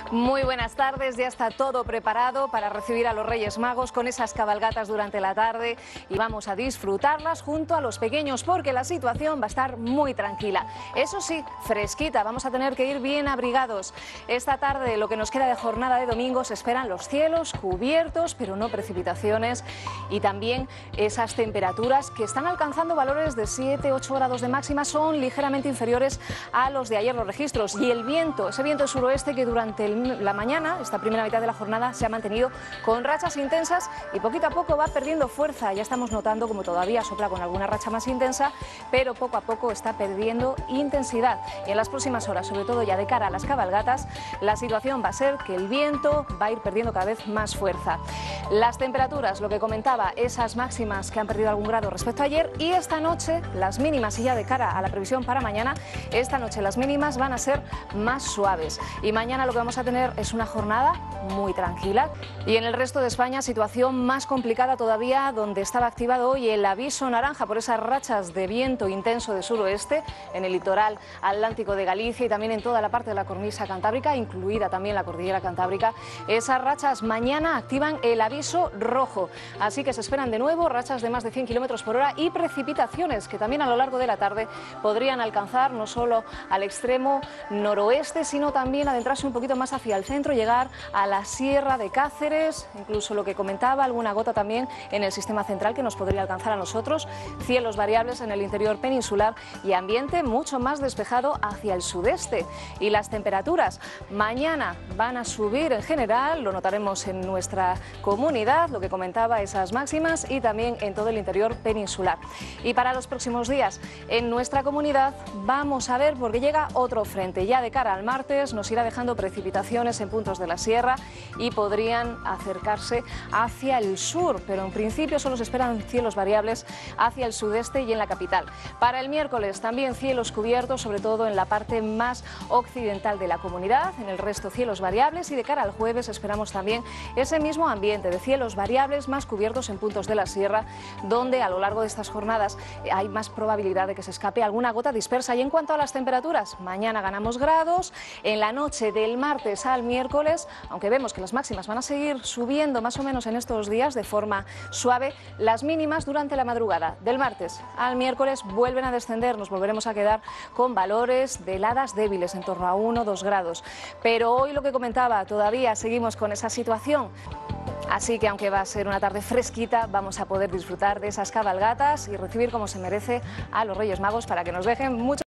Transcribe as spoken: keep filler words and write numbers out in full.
Muy buenas tardes, ya está todo preparado para recibir a los Reyes Magos con esas cabalgatas durante la tarde y vamos a disfrutarlas junto a los pequeños porque la situación va a estar muy tranquila. Eso sí, fresquita, vamos a tener que ir bien abrigados. Esta tarde, lo que nos queda de jornada de domingo, se esperan los cielos cubiertos, pero no precipitaciones, y también esas temperaturas que están alcanzando valores de siete ocho grados de máxima, son ligeramente inferiores a los de ayer los registros, y el viento, ese viento suroeste que durante el la mañana, esta primera mitad de la jornada, se ha mantenido con rachas intensas y poquito a poco va perdiendo fuerza. Ya estamos notando como todavía sopla con alguna racha más intensa, pero poco a poco está perdiendo intensidad. Y en las próximas horas, sobre todo ya de cara a las cabalgatas, la situación va a ser que el viento va a ir perdiendo cada vez más fuerza. Las temperaturas, lo que comentaba, esas máximas que han perdido algún grado respecto a ayer, y esta noche las mínimas, y ya de cara a la previsión para mañana, esta noche las mínimas van a ser más suaves. Y mañana lo que vamos a tener es una jornada muy tranquila. Y en el resto de España, situación más complicada todavía, donde estaba activado hoy el aviso naranja por esas rachas de viento intenso de suroeste en el litoral atlántico de Galicia y también en toda la parte de la cornisa cantábrica, incluida también la cordillera cantábrica. Esas rachas mañana activan el aviso rojo, así que se esperan de nuevo rachas de más de cien kilómetros por hora y precipitaciones que también a lo largo de la tarde podrían alcanzar no solo al extremo noroeste, sino también adentrarse un poquito más hacia el centro, llegar a la sierra de Cáceres, incluso lo que comentaba, alguna gota también en el sistema central que nos podría alcanzar a nosotros, cielos variables en el interior peninsular y ambiente mucho más despejado hacia el sudeste. Y las temperaturas mañana van a subir en general, lo notaremos en nuestra comunidad, lo que comentaba, esas máximas, y también en todo el interior peninsular. Y para los próximos días en nuestra comunidad vamos a ver, porque llega otro frente, ya de cara al martes nos irá dejando precipitaciones en puntos de la sierra y podrían acercarse hacia el sur, pero en principio solo se esperan cielos variables hacia el sudeste y en la capital. Para el miércoles también cielos cubiertos, sobre todo en la parte más occidental de la comunidad, en el resto cielos variables, y de cara al jueves esperamos también ese mismo ambiente de cielos variables más cubiertos en puntos de la sierra, donde a lo largo de estas jornadas hay más probabilidad de que se escape alguna gota dispersa. Y en cuanto a las temperaturas, mañana ganamos grados, en la noche del martes al miércoles, aunque vemos que las máximas van a seguir subiendo más o menos en estos días de forma suave, las mínimas durante la madrugada del martes al miércoles vuelven a descender, nos volveremos a quedar con valores de heladas débiles en torno a uno o dos grados. Pero hoy, lo que comentaba, todavía seguimos con esa situación. Así que aunque va a ser una tarde fresquita, vamos a poder disfrutar de esas cabalgatas y recibir como se merece a los Reyes Magos para que nos dejen mucho